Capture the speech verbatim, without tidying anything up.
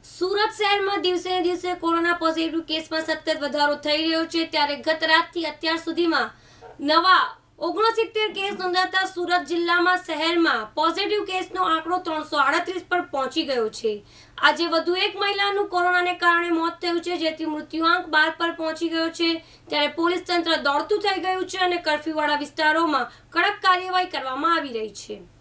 સુરત શહેરમાં દિવસે ને દિવસે કોરોના પોઝિટિવ કેસમાં સતત વધારો થઈ રહ્યો છે, ત્યારે ગત રાતથી અત્યાર સુધીમાં નવા ઓગણસિત્તેર કેસ નોંધાતા સુરત જિલ્લામાં શહેરમાં પોઝિટિવ કેસનો આંકડો ત્રણસો આડત્રીસ પર પહોંચી ગયો છે। આજે વધુ એક મહિલાનું કોરોનાને કારણે મોત થયું છે, જેથી મૃત્યુઆંક બાર પર પહોંચી ગયો છે। ત્યારે પોલીસ તંત્ર દોડતું થઈ ગયું છે અને કર્ફ્યુવાળા વિસ્તારોમાં કડક કાર્યવાહી કરવામાં આવી રહી છે।